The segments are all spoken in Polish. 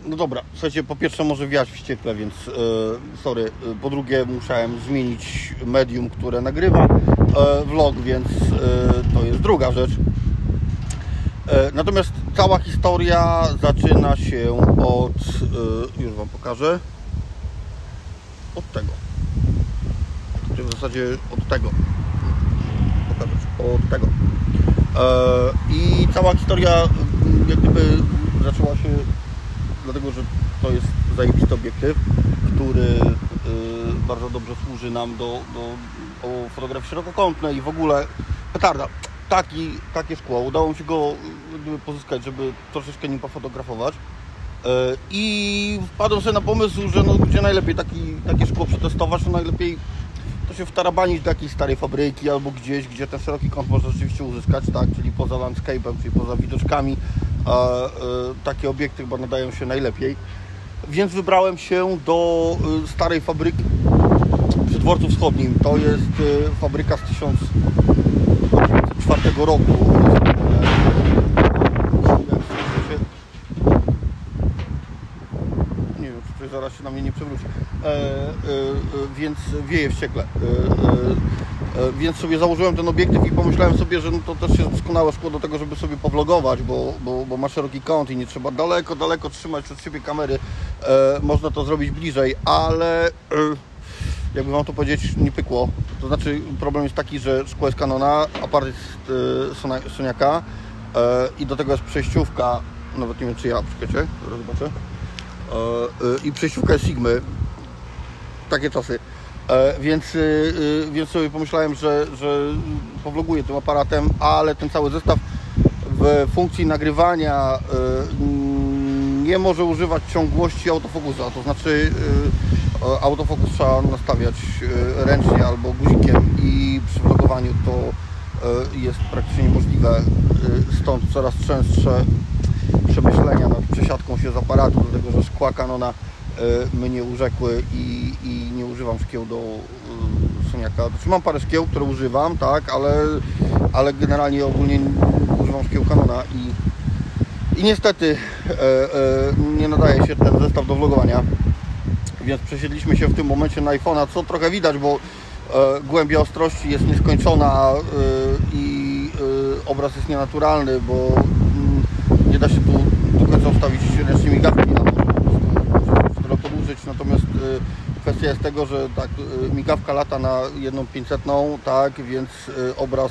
No dobra, słuchajcie, po pierwsze może wiać wściekle, więc sorry. Po drugie musiałem zmienić medium, które nagrywa vlog, więc to jest druga rzecz. Natomiast cała historia zaczyna się od, już Wam pokażę, od tego. W zasadzie od tego. Pokażę, od tego. I cała historia jak gdyby zaczęła się dlatego, że to jest zajebisty obiektyw, który bardzo dobrze służy nam do fotografii szerokokątnej i w ogóle petarda. Takie szkło. Udało mi się go pozyskać, żeby troszeczkę nim pofotografować. I wpadłem sobie na pomysł, że no, gdzie najlepiej takie szkło przetestować, to najlepiej to się wtarabanić do jakiejś starej fabryki albo gdzieś, gdzie ten szeroki kąt można rzeczywiście uzyskać, tak, czyli poza landscape'em, czyli poza widoczkami, takie obiekty chyba nadają się najlepiej. Więc wybrałem się do starej fabryki przy Dworcu Wschodnim. To jest fabryka z 1904 roku. Nie wiem, czy zaraz się na mnie nie przewróci. Więc wieje wściekle. Więc sobie założyłem ten obiektyw i pomyślałem sobie, że no to też jest doskonałe szkło do tego, żeby sobie powlogować, bo ma szeroki kąt i nie trzeba daleko trzymać od siebie kamery. Można to zrobić bliżej, ale jakby Wam to powiedzieć, nie pykło. To znaczy problem jest taki, że szkło jest Canona, apart jest Soniaka i do tego jest przejściówka, nawet nie wiem czy ja, czekajcie, zaraz zobaczę, i przejściówka jest Sigmy. Takie czasy. Więc sobie pomyślałem, że powloguję tym aparatem, ale ten cały zestaw w funkcji nagrywania nie może używać ciągłości autofokusa, to znaczy autofokus trzeba nastawiać ręcznie albo guzikiem i przy vlogowaniu to jest praktycznie niemożliwe, stąd coraz częstsze przemyślenia nad przesiadką się z aparatu, dlatego że szkła Canona mnie urzekły i nie używam szkieł do Soniaka. Znaczy mam parę szkieł, które używam, tak, ale generalnie ogólnie używam szkieł Canona i niestety nie nadaje się ten zestaw do vlogowania, więc przesiedliśmy się w tym momencie na iPhone'a, co trochę widać, bo głębia ostrości jest nieskończona i obraz jest nienaturalny, bo nie da się tu do końca ustawić ręcznie migawki, podłużyć, natomiast kwestia jest tego, że tak, migawka lata na 1/500, tak, więc obraz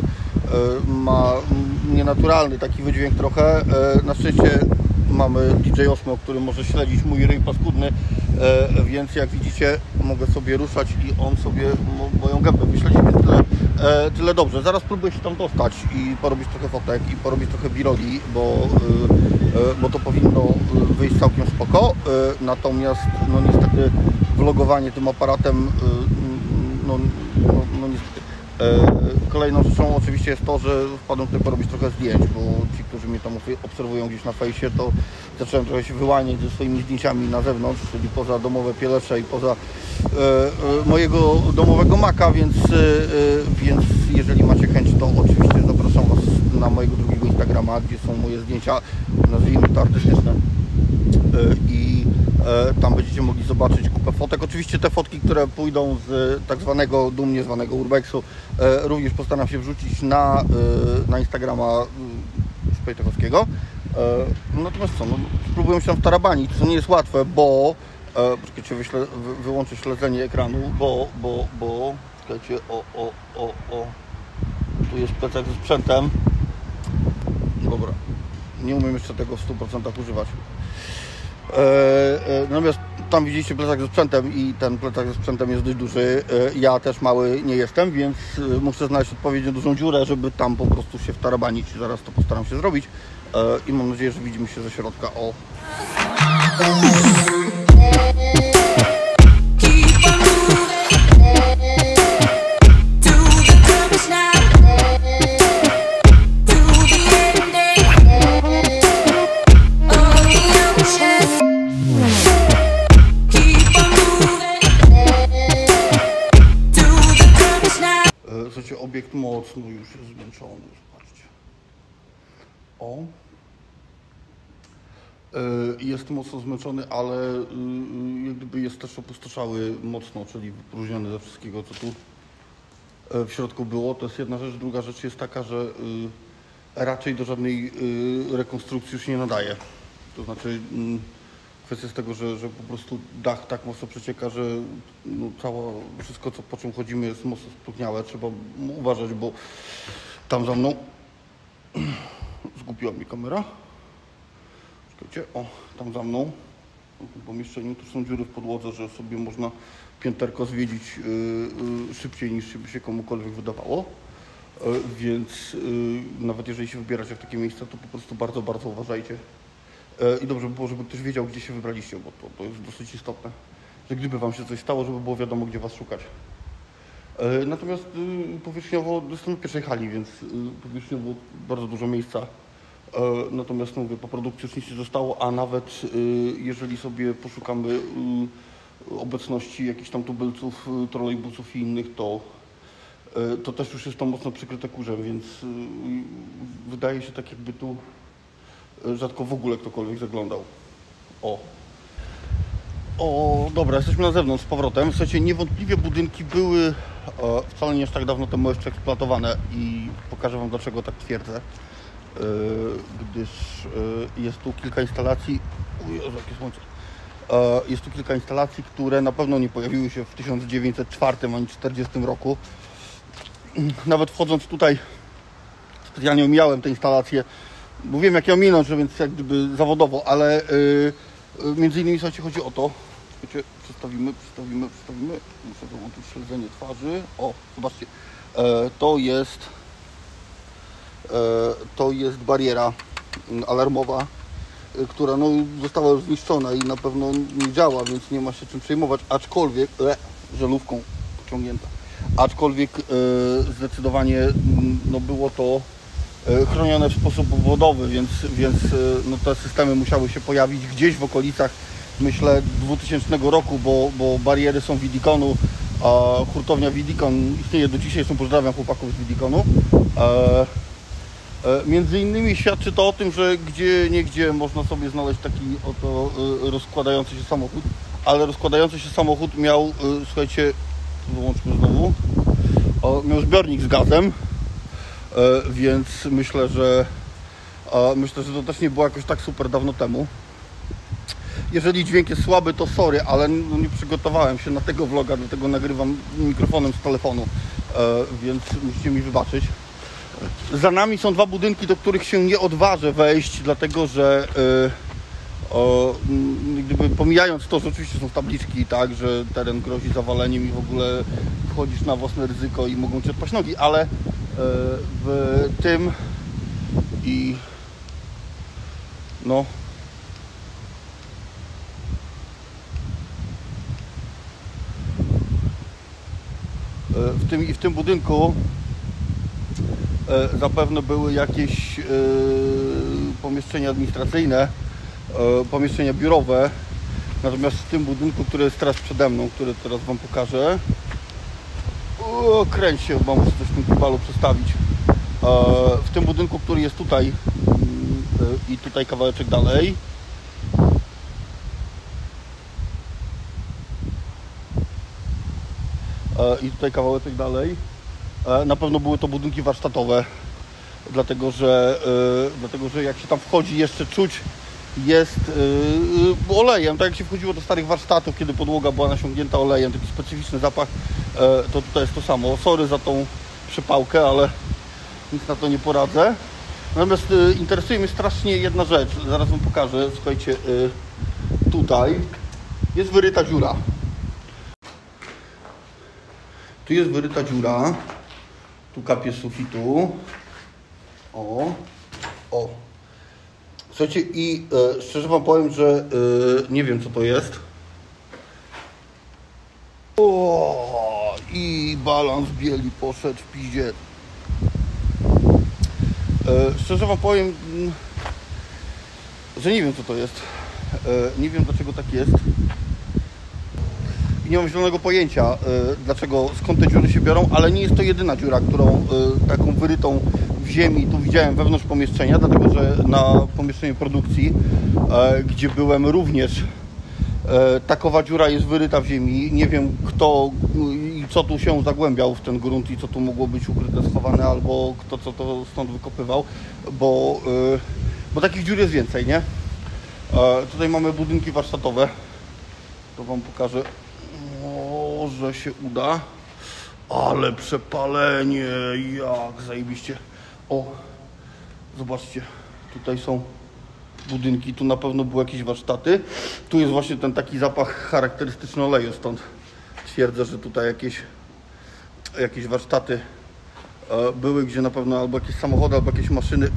ma nienaturalny taki wydźwięk trochę. Na szczęście mamy DJ Osmo, który może śledzić mój ryj paskudny, więc jak widzicie mogę sobie ruszać i on sobie moją gębę wyśledzi, więc tyle dobrze. Zaraz próbuję się tam dostać i porobić trochę fotek i porobić trochę birogi, bo to powinno wyjść całkiem spoko. Natomiast no niestety vlogowanie tym aparatem no niestety. Kolejną rzeczą oczywiście jest to, że wpadłem tutaj porobić trochę zdjęć, bo ci, którzy mnie tam obserwują gdzieś na fejsie, to zacząłem trochę się wyłaniać ze swoimi zdjęciami na zewnątrz, czyli poza domowe pielesze i poza mojego domowego Maca, więc jeżeli macie chęć, to oczywiście zapraszam Was na mojego drugiego Instagrama, gdzie są moje zdjęcia, nazwijmy to artystyczne, i tam będziecie mogli zobaczyć kupę fotek. Oczywiście te fotki, które pójdą z tak zwanego, dumnie zwanego urbexu, również postaram się wrzucić na Instagrama Szpejtechowskiego. Natomiast co, no, spróbuję się tam wtarabanić, co nie jest łatwe, bo czekajcie, wyłączę śledzenie ekranu, bo czekajcie, tu jest plecak ze sprzętem. Dobra, nie umiem jeszcze tego w 100% używać. Natomiast tam widzicie plecak ze sprzętem i ten plecak ze sprzętem jest dość duży. Ja też mały nie jestem, więc muszę znaleźć odpowiednio dużą dziurę, żeby tam po prostu się wtarabanić. Zaraz to postaram się zrobić i mam nadzieję, że widzimy się ze środka. O. Słuchajcie, obiekt mocno już jest zmęczony, patrzcie. O. Jest mocno zmęczony, ale jak gdyby jest też opustoszały mocno, czyli wypróżniony ze wszystkiego, co tu w środku było. To jest jedna rzecz. Druga rzecz jest taka, że raczej do żadnej rekonstrukcji już nie nadaje. To znaczy kwestia jest tego, że po prostu dach tak mocno przecieka, że no, wszystko, po czym chodzimy, jest mocno spróchniałe. Trzeba uważać, bo tam za mną zgubiła mi kamera. Czekajcie, o, tam za mną w tym pomieszczeniu to są dziury w podłodze, że sobie można pięterko zwiedzić szybciej niż by się komukolwiek wydawało. Więc nawet jeżeli się wybieracie w takie miejsca, to po prostu bardzo, bardzo uważajcie. I dobrze by było, żeby ktoś wiedział, gdzie się wybraliście, bo to jest dosyć istotne, że gdyby wam się coś stało, żeby było wiadomo, gdzie was szukać. Natomiast powierzchniowo jestem w pierwszej hali, więc powierzchniowo bardzo dużo miejsca. Natomiast mówię, po produkcji już nic nie zostało, a nawet jeżeli sobie poszukamy obecności jakichś tam tubylców, trolejbusów i innych, to też już jest to mocno przykryte kurzem, więc wydaje się tak, jakby tu rzadko w ogóle ktokolwiek zaglądał. O, dobra, jesteśmy na zewnątrz z powrotem. Słuchajcie, niewątpliwie budynki były wcale nie aż tak dawno temu jeszcze eksploatowane i pokażę wam, dlaczego tak twierdzę. Gdyż jest tu kilka instalacji. Jezu, jakie słońce. Jest tu kilka instalacji, które na pewno nie pojawiły się w 1904 ani 1940 roku. Nawet wchodząc tutaj, specjalnie omijałem te instalacje, bo wiem, jak je ominąć, więc jak gdyby zawodowo, ale między innymi, słuchajcie, chodzi o to, słuchajcie, przestawimy, muszę wyłączyć śledzenie twarzy. O, zobaczcie, to jest bariera alarmowa, która no, została już zniszczona i na pewno nie działa, więc nie ma się czym przejmować, aczkolwiek żelówką pociągnięta, aczkolwiek zdecydowanie no, było to chronione w sposób obwodowy, więc no, te systemy musiały się pojawić gdzieś w okolicach, myślę, 2000 roku, bo bariery są Widikonu, a hurtownia Widikon istnieje do dzisiaj, zresztą pozdrawiam chłopaków z Widikonu. Między innymi świadczy to o tym, że gdzieniegdzie można sobie znaleźć taki oto rozkładający się samochód, ale rozkładający się samochód miał, słuchajcie, wyłączmy znowu, miał zbiornik z gazem, więc myślę, że to też nie było jakoś tak super dawno temu. Jeżeli dźwięk jest słaby, to sorry, ale no nie przygotowałem się na tego vloga, dlatego nagrywam mikrofonem z telefonu, więc musicie mi wybaczyć. Za nami są dwa budynki, do których się nie odważę wejść, dlatego że gdyby pomijając to, że oczywiście są tabliczki, tak, że teren grozi zawaleniem i w ogóle wchodzisz na własne ryzyko i mogą cię odpaść nogi, ale w tym i no w tym budynku zapewne były jakieś pomieszczenia administracyjne, pomieszczenia biurowe, natomiast w tym budynku, który jest teraz przede mną, który teraz wam pokażę, kręć się, bo muszę coś w tym kubalu przestawić. W tym budynku, który jest tutaj i tutaj kawałeczek dalej, na pewno były to budynki warsztatowe, dlatego że jak się tam wchodzi, jeszcze czuć jest olejem, tak jak się wchodziło do starych warsztatów, kiedy podłoga była nasiągnięta olejem, taki specyficzny zapach, to tutaj jest to samo. Sorry za tą przypałkę, ale nic na to nie poradzę. Natomiast interesuje mnie strasznie jedna rzecz, zaraz wam pokażę. Słuchajcie, tutaj jest wyryta dziura. Tu jest wyryta dziura, tu kapie z sufitu. O. Słuchajcie, i szczerze wam powiem, że nie wiem, co to jest. I balans bieli poszedł w piździe. Szczerze wam powiem, że nie wiem, co to jest. Nie wiem, dlaczego tak jest. I nie mam zielonego pojęcia, skąd te dziury się biorą, ale nie jest to jedyna dziura, którą taką wyrytą w ziemi, tu widziałem wewnątrz pomieszczenia, dlatego że na pomieszczeniu produkcji, gdzie byłem również, takowa dziura jest wyryta w ziemi. Nie wiem kto i co tu się zagłębiał w ten grunt i co tu mogło być ukryte, schowane, albo kto co to stąd wykopywał, bo takich dziur jest więcej, nie? Tutaj mamy budynki warsztatowe. To wam pokażę. Może się uda. Ale przepalenie, jak zajebiście. O, zobaczcie, tutaj są budynki, tu na pewno były jakieś warsztaty. Tu jest właśnie ten taki zapach charakterystyczny oleju, stąd twierdzę, że tutaj jakieś warsztaty były, gdzie na pewno albo jakieś samochody, albo jakieś maszyny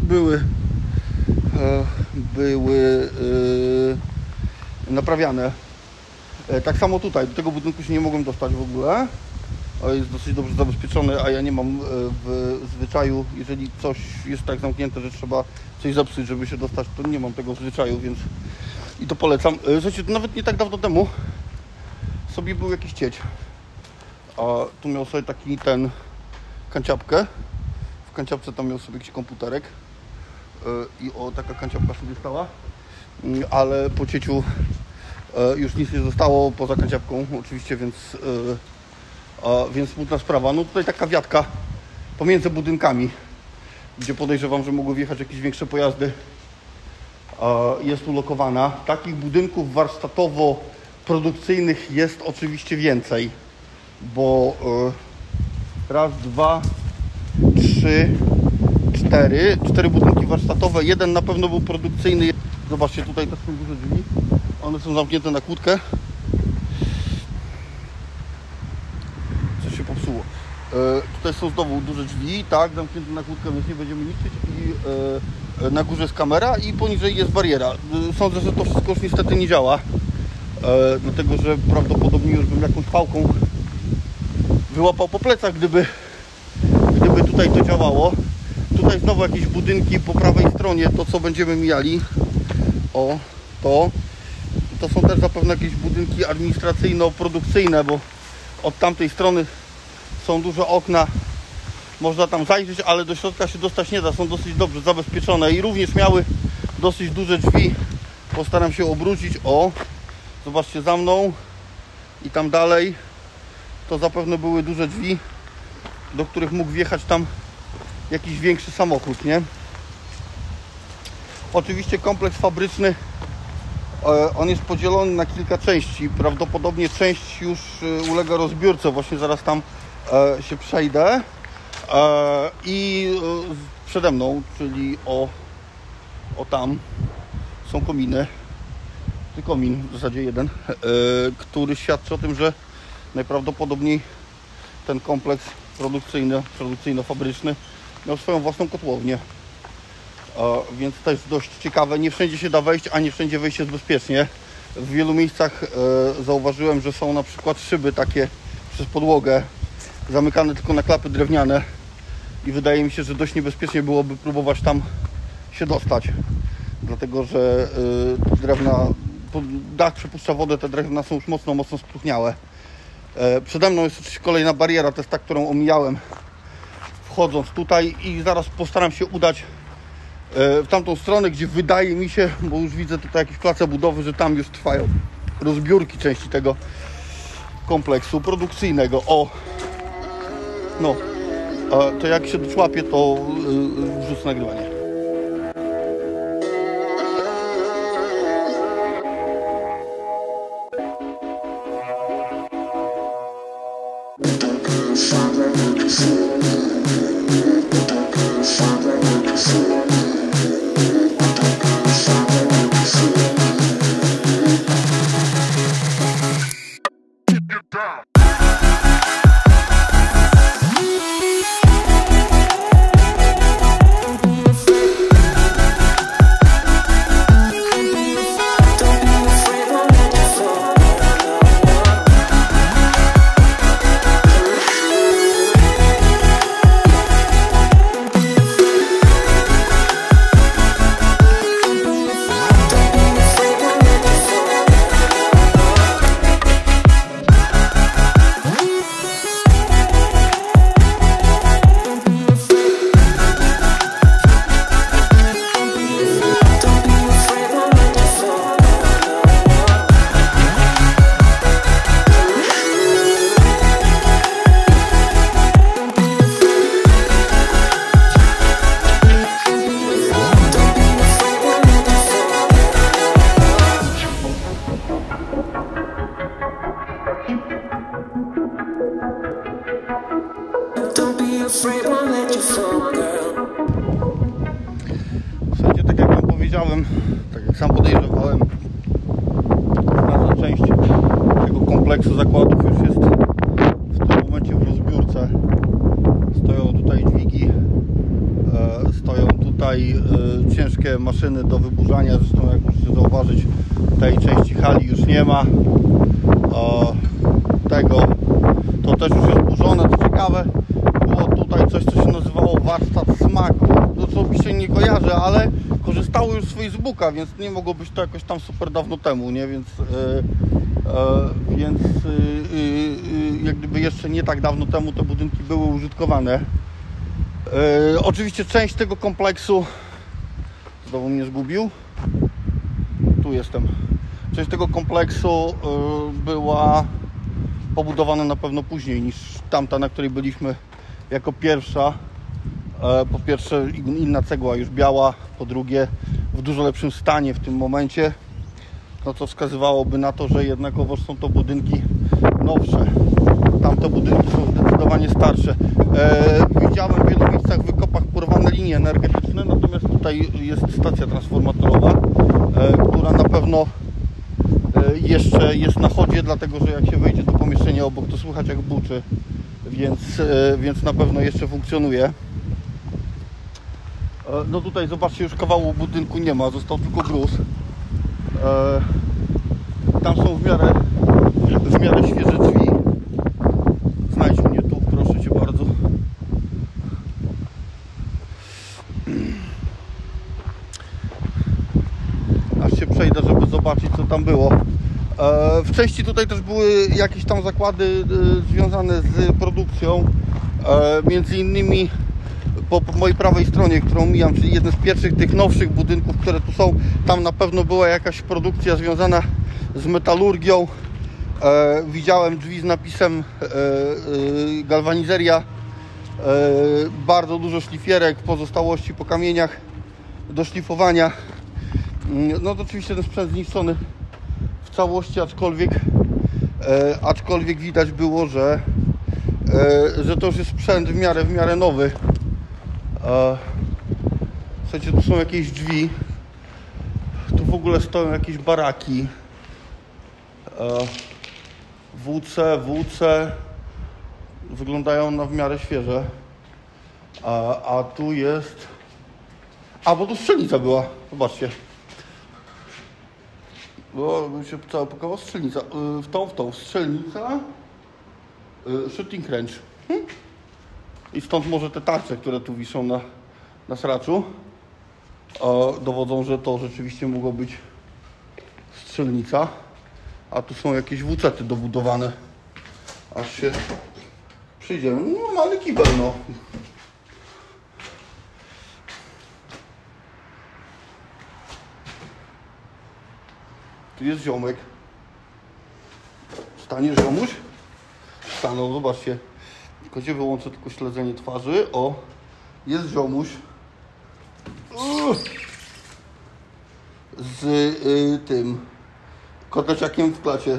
były naprawiane. Tak samo tutaj, do tego budynku się nie mogłem dostać w ogóle. Jest dosyć dobrze zabezpieczony, a ja nie mam w zwyczaju, jeżeli coś jest tak zamknięte, że trzeba coś zepsuć, żeby się dostać, to nie mam tego w zwyczaju, więc i to polecam. Słuchajcie, to nawet nie tak dawno temu sobie był jakiś cieć. A tu miał sobie taki kanciapkę. W kanciapce tam miał sobie jakiś komputerek. I taka kanciapka sobie stała. Ale po cieciu już nic nie zostało poza kanciapką oczywiście, więc smutna sprawa. No tutaj taka wiatka pomiędzy budynkami, gdzie podejrzewam, że mogły wjechać jakieś większe pojazdy, jest ulokowana. Takich budynków warsztatowo-produkcyjnych jest oczywiście więcej, bo raz, dwa, trzy, cztery budynki warsztatowe. Jeden na pewno był produkcyjny. Zobaczcie, tutaj te są duże drzwi. One są zamknięte na kłódkę. Coś się popsuło. Tutaj są znowu duże drzwi, tak, zamknięte na kłódkę, więc nie będziemy niszczyć. I na górze jest kamera i poniżej jest bariera. Sądzę, że to wszystko już niestety nie działa. Dlatego, że prawdopodobnie już bym jakąś pałką wyłapał po plecach, gdyby tutaj to działało. Tutaj znowu jakieś budynki po prawej stronie, to co będziemy mijali. O, to są też zapewne jakieś budynki administracyjno-produkcyjne, bo od tamtej strony są duże okna, można tam zajrzeć, ale do środka się dostać nie da, są dosyć dobrze zabezpieczone i również miały dosyć duże drzwi. Postaram się obrócić, o, zobaczcie za mną i tam dalej, to zapewne były duże drzwi, do których mógł wjechać tam jakiś większy samochód, nie? Oczywiście kompleks fabryczny, on jest podzielony na kilka części. Prawdopodobnie część już ulega rozbiórce. Właśnie zaraz tam się przejdę. I przede mną, czyli o tam, są kominy. Komin, w zasadzie jeden, który świadczy o tym, że najprawdopodobniej ten kompleks produkcyjno-fabryczny miał swoją własną kotłownię. Więc to jest dość ciekawe. Nie wszędzie się da wejść, a nie wszędzie wejść jest bezpiecznie. W wielu miejscach zauważyłem, że są na przykład szyby takie przez podłogę zamykane tylko na klapy drewniane i wydaje mi się, że dość niebezpiecznie byłoby próbować tam się dostać, dlatego że dach przepuszcza wodę, te drewna są już mocno spróchniałe. Przede mną jest oczywiście kolejna bariera, to jest ta, którą omijałem wchodząc tutaj i zaraz postaram się udać w tamtą stronę, gdzie wydaje mi się, bo już widzę tutaj jakieś place budowy, że tam już trwają rozbiórki części tego kompleksu produkcyjnego. O, no, to jak się doczłapię, to wrzucę nagrywanie. tak jak sam podejrzewałem, znaczna część tego kompleksu zakładów już jest w tym momencie w rozbiórce. Stoją tutaj dźwigi, stoją tutaj ciężkie maszyny do wyburzania. Zresztą jak możecie zauważyć, tej części hali już nie ma. Tego to też już jest burzone. Co ciekawe, było tutaj coś, co się nazywało warsztat smaku. To co oczywiście nie kojarzę, ale korzystało już z Facebooka, więc nie mogło być to jakoś tam super dawno temu, nie? Więc jak gdyby jeszcze nie tak dawno temu te budynki były użytkowane. Oczywiście część tego kompleksu, znowu mnie zgubił, tu jestem, część tego kompleksu była pobudowana na pewno później niż tamta, na której byliśmy jako pierwsza. Po pierwsze inna cegła, już biała, po drugie w dużo lepszym stanie w tym momencie, no co wskazywałoby na to, że jednakowoż są to budynki nowsze. Tamte budynki są zdecydowanie starsze. Widziałem w wielu miejscach w wykopach porwane linie energetyczne, natomiast tutaj jest stacja transformatorowa, która na pewno jeszcze jest na chodzie, dlatego że jak się wejdzie do pomieszczenia obok, to słychać jak buczy, więc na pewno jeszcze funkcjonuje. No tutaj zobaczcie, już kawału budynku nie ma, został tylko gruz. Tam są w miarę świeże drzwi. Znajdź mnie tu, proszę Cię bardzo. Aż się przejdę, żeby zobaczyć, co tam było. W części tutaj też były jakieś tam zakłady związane z produkcją. Między innymi po mojej prawej stronie, którą mijam, czyli jeden z pierwszych tych nowszych budynków, które tu są, tam na pewno była jakaś produkcja związana z metalurgią. Widziałem drzwi z napisem galwanizeria, bardzo dużo szlifierek, pozostałości po kamieniach do szlifowania. No to oczywiście ten sprzęt zniszczony w całości, aczkolwiek widać było, że to już jest sprzęt w miarę nowy. Słuchajcie, tu są jakieś drzwi, tu w ogóle stoją jakieś baraki, WC, wyglądają na w miarę świeże, a tu jest, bo tu strzelnica była, zobaczcie, bo się cała pokazała strzelnica, w tą strzelnica, shooting range. I stąd może te tarcze, które tu wiszą na sraczu, dowodzą, że to rzeczywiście mogło być strzelnica. A tu są jakieś WC-ty dobudowane. Aż się przyjdziemy. No, normalny kibel, no. Tu jest ziomek. Stanie ziomuś? Stanął, zobaczcie. Tylko się wyłączę tylko śledzenie twarzy. O, jest ziomuś. Z tym kotleciakiem w klacie.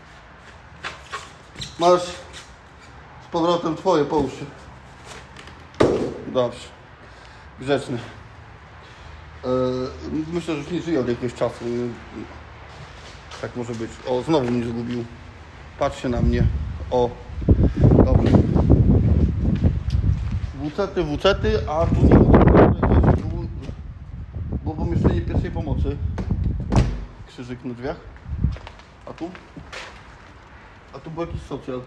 Masz z powrotem twoje, połóż się. Dobrze. Grzeczny. Myślę, że już nie żyje od jakiegoś czasu. Tak może być. O, znowu mnie zgubił. Patrzcie na mnie. O, dobrze. WC-ty, a tu nie było pomieszczenie pierwszej pomocy. Krzyżyk na drzwiach. A tu był jakiś socjal.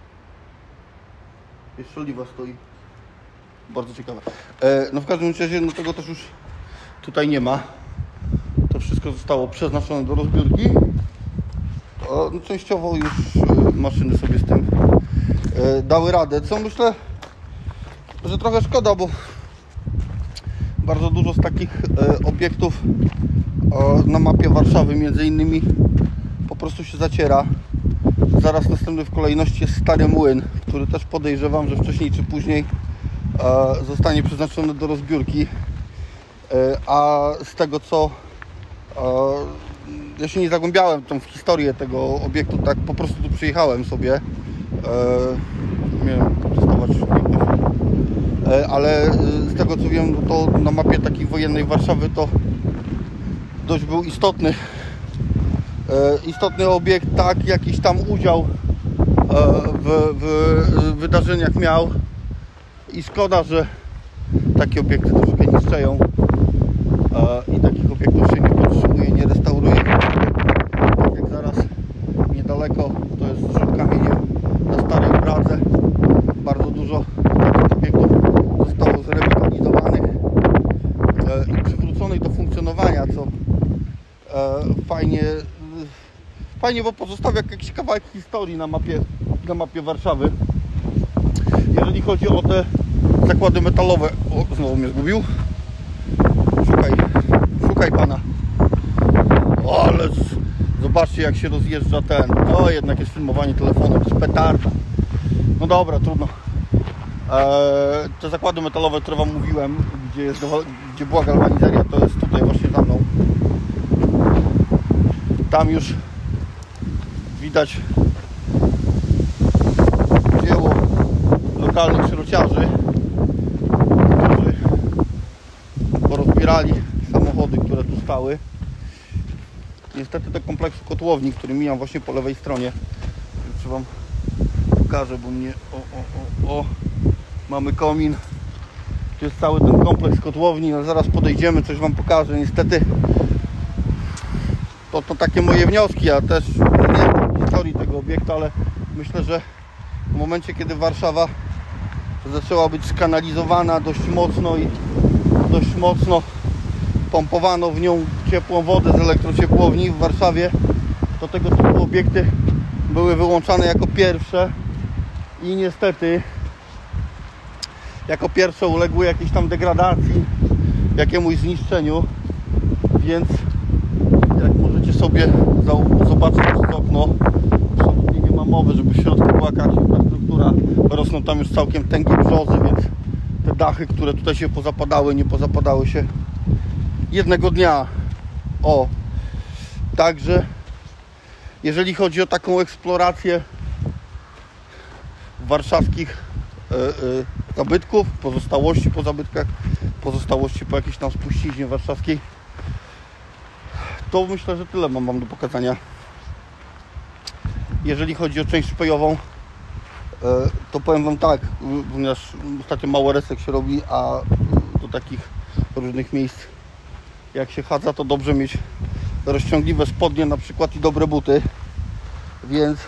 Jeszcze oliwa stoi. Bardzo ciekawe. No w każdym razie, no tego też już tutaj nie ma. To wszystko zostało przeznaczone do rozbiórki. No, częściowo już maszyny sobie z tym dały radę. Co myślę, że trochę szkoda, bo bardzo dużo z takich obiektów na mapie Warszawy między innymi po prostu się zaciera. Zaraz następny w kolejności jest Stary Młyn, który też podejrzewam, że wcześniej czy później zostanie przeznaczony do rozbiórki. A z tego co ja się nie zagłębiałem w historię tego obiektu, tak po prostu tu przyjechałem sobie. Miałem testować, ale z tego co wiem, to na mapie takiej wojennej Warszawy to dość był istotny obiekt, tak, jakiś tam udział w wydarzeniach miał i szkoda, że takie obiekty troszkę niszczeją i takich obiektów się nie podtrzymuje, nie restauruje. Tak jak zaraz niedaleko, to jest zrzut kamieniem na Starej Pradze. Bardzo dużo takich obiektów zostało zrewitalizowanych i przywróconych do funkcjonowania, co fajnie, bo pozostawia jakiś kawałek historii na mapie Warszawy. Jeżeli chodzi o te zakłady metalowe, o, znowu mnie zgubił. Szukaj pana. O, ale zobaczcie, jak się rozjeżdża ten. To jednak jest filmowanie telefonem, to jest petarda. No dobra, trudno. Te zakłady metalowe, które wam mówiłem, gdzie była galwanizaria, to jest tutaj właśnie za mną. Tam już widać dzieło lokalnych szrociarzy, którzy porozbierali samochody, które tu stały. Niestety do kompleksu kotłowni, który mijam właśnie po lewej stronie. Jeszcze wam pokażę, bo mnie... O, mamy komin. Tu jest cały ten kompleks kotłowni, ale zaraz podejdziemy, coś wam pokażę. Niestety to takie moje wnioski, ja też nie znam historii tego obiektu, ale myślę, że w momencie, kiedy Warszawa zaczęła być skanalizowana dość mocno i dość mocno pompowano w nią ciepłą wodę z elektrociepłowni w Warszawie, to tego typu obiekty były wyłączane jako pierwsze i niestety jako pierwsze uległy jakiejś tam degradacji, jakiemuś zniszczeniu, więc jak możecie sobie zobaczyć przez okno, absolutnie nie ma mowy, żeby w środku była jakaś infrastruktura. Rosną tam już całkiem tęgie brzozy, więc te dachy, które tutaj się pozapadały, nie pozapadały się jednego dnia. O, także jeżeli chodzi o taką eksplorację warszawskich zabytków, pozostałości po zabytkach, pozostałości po jakiejś tam spuściźnie warszawskiej, to myślę, że tyle mam do pokazania. Jeżeli chodzi o część szpejową, to powiem wam tak, ponieważ ostatnio mało resek się robi, a do takich różnych miejsc jak się chadza, to dobrze mieć rozciągliwe spodnie na przykład i dobre buty, więc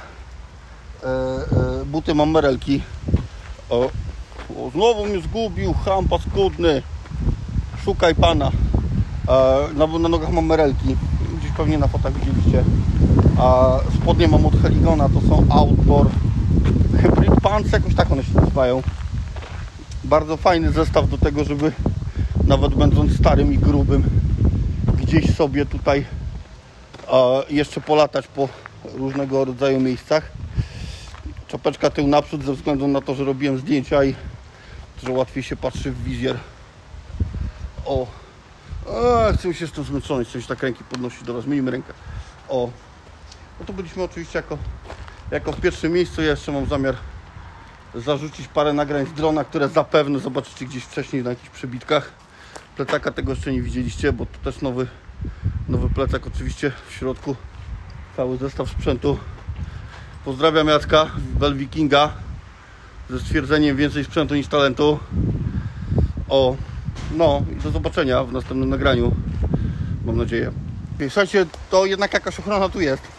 buty mam merelki. O, znowu mnie zgubił, cham paskudny. Szukaj pana. Na nogach mam merelki, gdzieś pewnie na fotach widzieliście. A spodnie mam od Heligona, to są Outdoor Hybrid Pants, jakoś tak one się nazywają. Bardzo fajny zestaw do tego, żeby nawet będąc starym i grubym gdzieś sobie tutaj jeszcze polatać po różnego rodzaju miejscach. Czapeczka tył naprzód ze względu na to, że robiłem zdjęcia i że łatwiej się patrzy w wizjer. O, chcę się jeszcze zmęczony, chcę się tak ręki podnosić do was. Zmienimy rękę. O, no to byliśmy oczywiście jako w pierwszym miejscu. Ja jeszcze mam zamiar zarzucić parę nagrań z drona, które zapewne zobaczycie gdzieś wcześniej na jakichś przebitkach. Plecaka tego jeszcze nie widzieliście, bo to też nowy plecak, oczywiście w środku cały zestaw sprzętu. Pozdrawiam Jacka, Belwikinga, ze stwierdzeniem więcej sprzętu niż talentu. O, no i do zobaczenia w następnym nagraniu, mam nadzieję. Słuchajcie, to jednak jakaś ochrona tu jest.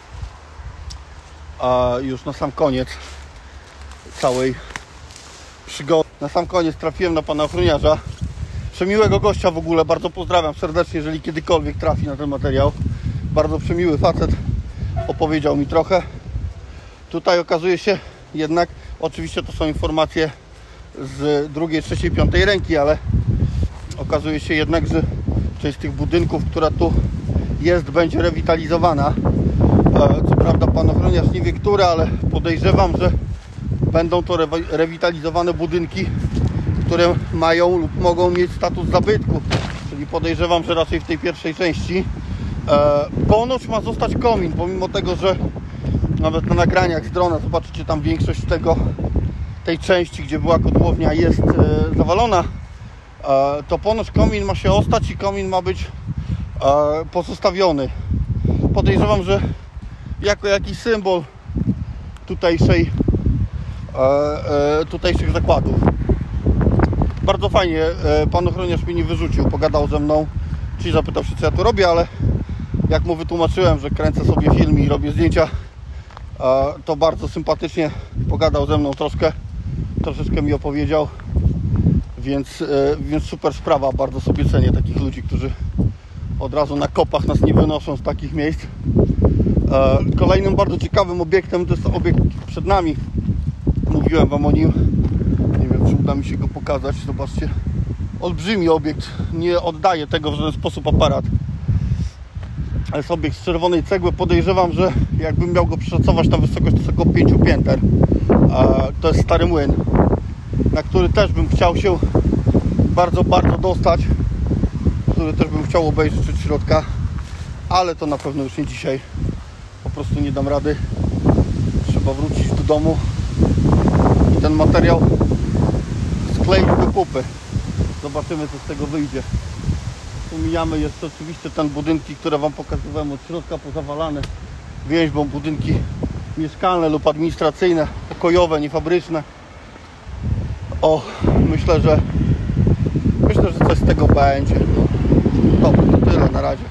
A już na sam koniec całej przygody, na sam koniec trafiłem na pana ochroniarza. Przemiłego gościa w ogóle, bardzo pozdrawiam serdecznie, jeżeli kiedykolwiek trafi na ten materiał. Bardzo przemiły facet, opowiedział mi trochę. Tutaj okazuje się jednak, oczywiście to są informacje z drugiej, trzeciej, piątej ręki, ale okazuje się jednak, że część z tych budynków, która tu jest, będzie rewitalizowana. Co prawda pan ochroniarz nie wie, które, ale podejrzewam, że będą to rewitalizowane budynki, które mają lub mogą mieć status zabytku. Czyli podejrzewam, że raczej w tej pierwszej części ponoć ma zostać komin, pomimo tego, że nawet na nagraniach z drona zobaczycie tam większość tej części, gdzie była kotłownia, jest zawalona, to ponoć komin ma się ostać i komin ma być pozostawiony. Podejrzewam, że jako jakiś symbol tutejszych zakładów. Bardzo fajnie, pan ochroniarz mnie nie wyrzucił, pogadał ze mną, czyli zapytał się, co ja tu robię, ale jak mu wytłumaczyłem, że kręcę sobie film i robię zdjęcia, to bardzo sympatycznie pogadał ze mną troszeczkę mi opowiedział, więc super sprawa. Bardzo sobie cenię takich ludzi, którzy od razu na kopach nas nie wynoszą z takich miejsc. Kolejnym bardzo ciekawym obiektem to jest obiekt przed nami. Mówiłem wam o nim. Nie wiem, czy uda mi się go pokazać. Zobaczcie. Olbrzymi obiekt. Nie oddaje tego w żaden sposób aparat. Ale jest obiekt z czerwonej cegły. Podejrzewam, że jakbym miał go przeszacować na wysokość, to jest około 5 pięter. To jest stary młyn, na który też bym chciał się bardzo dostać. Który też bym chciał obejrzeć od środka. Ale to na pewno już nie dzisiaj. Po prostu nie dam rady. Trzeba wrócić do domu i ten materiał skleić do kupy. Zobaczymy, co z tego wyjdzie. Tu mijamy jeszcze oczywiście ten budynki, które wam pokazywałem od środka, pozawalane więźbą, budynki mieszkalne lub administracyjne, pokojowe, niefabryczne. Myślę, że coś z tego będzie. Dobra, to tyle na razie.